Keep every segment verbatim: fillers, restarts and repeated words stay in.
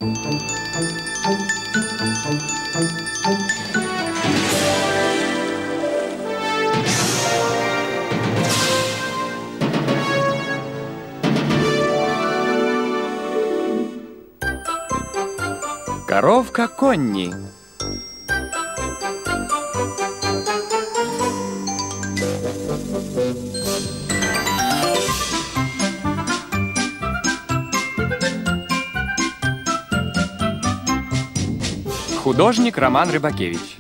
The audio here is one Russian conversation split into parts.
Коровка Конни. Художник Роман Рыбакевич.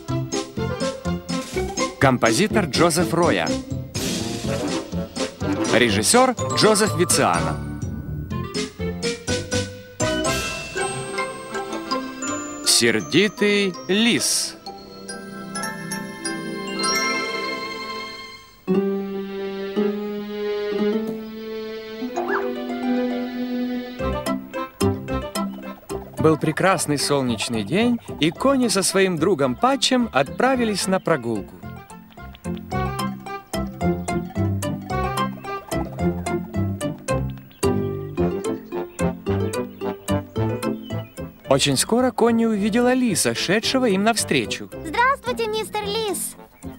Композитор Джозеф Роя. Режиссер Джозеф Вициано. Сердитый лис. Был прекрасный солнечный день, и Конни со своим другом Патчем отправились на прогулку. Очень скоро Конни увидела лиса, шедшего им навстречу. Здравствуйте, мистер Лис.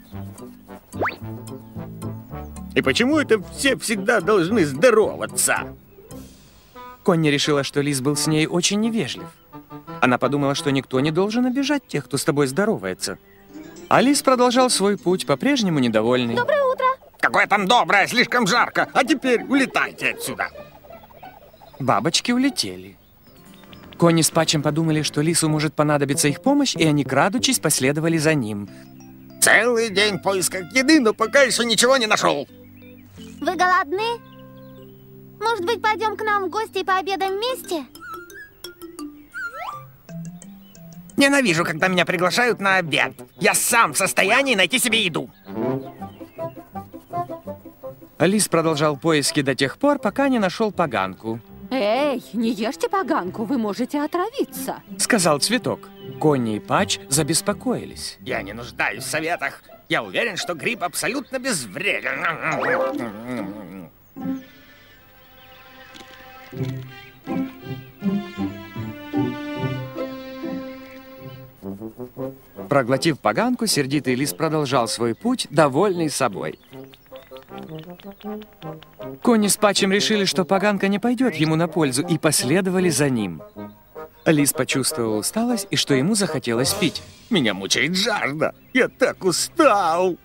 И почему это все всегда должны здороваться? Конни решила, что лис был с ней очень невежлив. Она подумала, что никто не должен обижать тех, кто с тобой здоровается. А лис продолжал свой путь, по-прежнему недовольный. Доброе утро. Какое там доброе, слишком жарко. А теперь улетайте отсюда. Бабочки улетели. Конни с Патчем подумали, что лису может понадобиться их помощь, и они, крадучись, последовали за ним. Целый день в поисках еды, но пока еще ничего не нашел. Вы голодны? Может быть, пойдем к нам в гости и пообедаем вместе? Ненавижу, когда меня приглашают на обед. Я сам в состоянии найти себе еду. Лис продолжал поиски до тех пор, пока не нашел поганку. Эй, не ешьте поганку, вы можете отравиться, сказал Цветок. Конни и Патч забеспокоились. Я не нуждаюсь в советах. Я уверен, что гриб абсолютно безвреден. Проглотив поганку, сердитый лис продолжал свой путь, довольный собой. Конни с Патчем решили, что поганка не пойдет ему на пользу, и последовали за ним. Лис почувствовал усталость и что ему захотелось пить. Меня мучает жажда. Я так устал.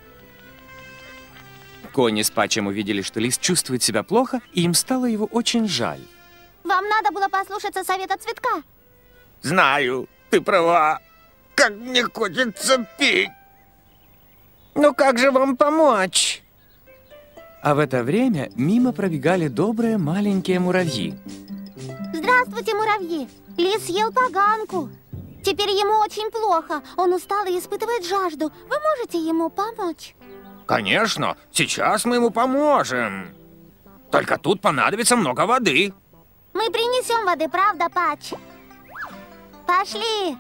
Конни с Патчем увидели, что лис чувствует себя плохо, и им стало его очень жаль. Вам надо было послушаться совета Цветка. Знаю, ты права. Как мне хочется пить. Ну как же вам помочь? А в это время мимо пробегали добрые маленькие муравьи. Здравствуйте, муравьи. Лис съел поганку. Теперь ему очень плохо. Он устал и испытывает жажду. Вы можете ему помочь? Конечно, сейчас мы ему поможем. Только тут понадобится много воды. Мы принесем воды, правда, Патч? Пошли.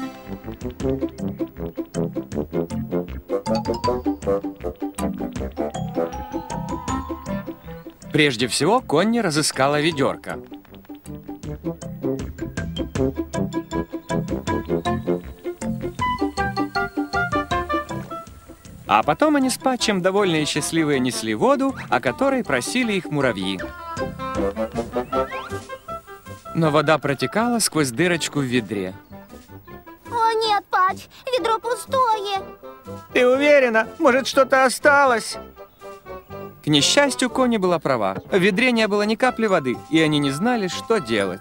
Прежде всего, Конни разыскала ведерко. А потом они с Патчем, довольные и счастливые, несли воду, о которой просили их муравьи. Но вода протекала сквозь дырочку в ведре. О нет, Патч, ведро пустое. Ты уверена? Может, что-то осталось? К несчастью, Конни была права. В ведре не было ни капли воды, и они не знали, что делать.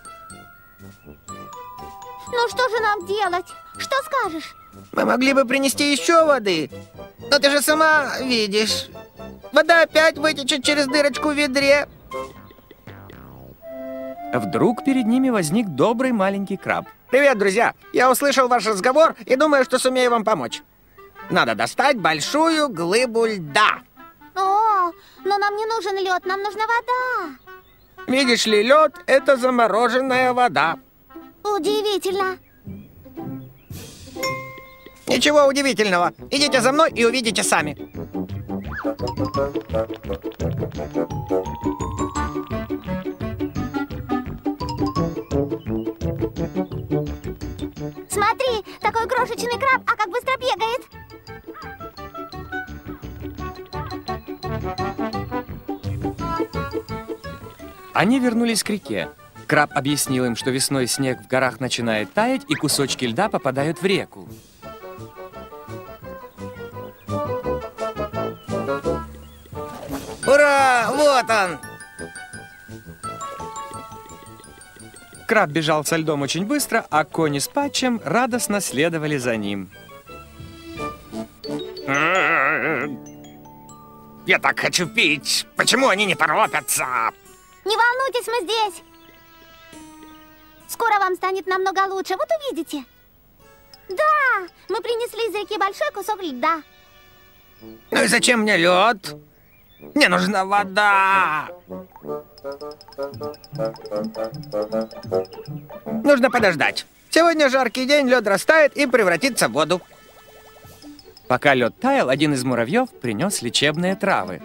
Ну что же нам делать? Что скажешь? Мы могли бы принести еще воды. Но ты же сама видишь. Вода опять вытечет через дырочку в ведре. Вдруг перед ними возник добрый маленький краб. Привет, друзья! Я услышал ваш разговор и думаю, что сумею вам помочь. Надо достать большую глыбу льда. О, но нам не нужен лед, нам нужна вода. Видишь ли, лед – это замороженная вода. Удивительно. Ничего удивительного. Идите за мной и увидите сами. Смотри, такой крошечный краб, а как быстро бегает. Они вернулись к реке. Краб объяснил им, что весной снег в горах начинает таять, и кусочки льда попадают в реку. Ура! Вот он! Краб бежал со льдом очень быстро, а Кони с Патчем радостно следовали за ним. Я так хочу пить. Почему они не торопятся? Не волнуйтесь, мы здесь. Скоро вам станет намного лучше, вот увидите. Да, мы принесли из реки большой кусок льда. Ну и зачем мне лед? Мне нужна вода. Нужно подождать. Сегодня жаркий день, лед растает и превратится в воду. Пока лед таял, один из муравьев принес лечебные травы.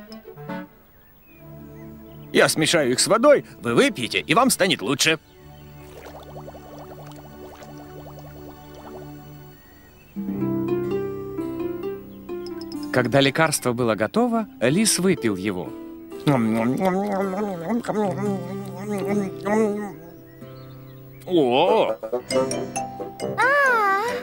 Я смешаю их с водой, вы выпьете, и вам станет лучше. Когда лекарство было готово, лис выпил его. О! А,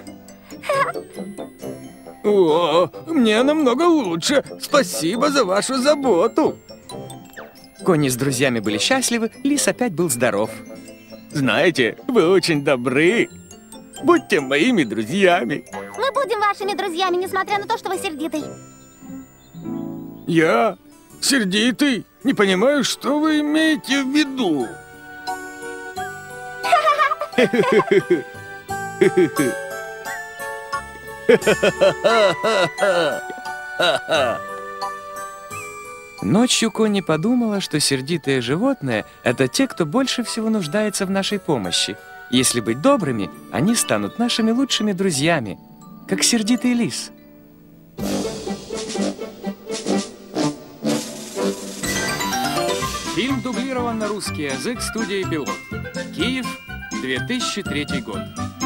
О, мне намного лучше. Спасибо за вашу заботу. Кони с друзьями были счастливы, лис опять был здоров. Знаете, вы очень добры. Будьте моими друзьями. мы будем вашими друзьями, несмотря на то, что вы сердитый. Я сердитый. Не понимаю, что вы имеете в виду. Ночью Кони подумала, что сердитые животные — это те, кто больше всего нуждается в нашей помощи. Если быть добрыми, они станут нашими лучшими друзьями, как сердитый лис. Фильм дублирован на русский язык студией «Пилот». Киев, две тысячи третий год.